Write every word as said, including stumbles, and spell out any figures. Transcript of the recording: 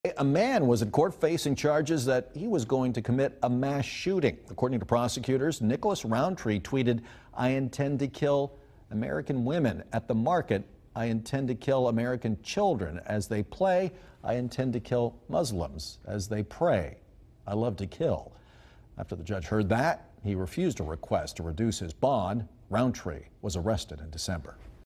A man was in court facing charges that he was going to commit a mass shooting. According to prosecutors, Nicholas Roundtree tweeted, "I intend to kill American women at the market. I intend to kill American children as they play. I intend to kill Muslims as they pray. I love to kill." After the judge heard that, he refused a request to reduce his bond. Roundtree was arrested in December.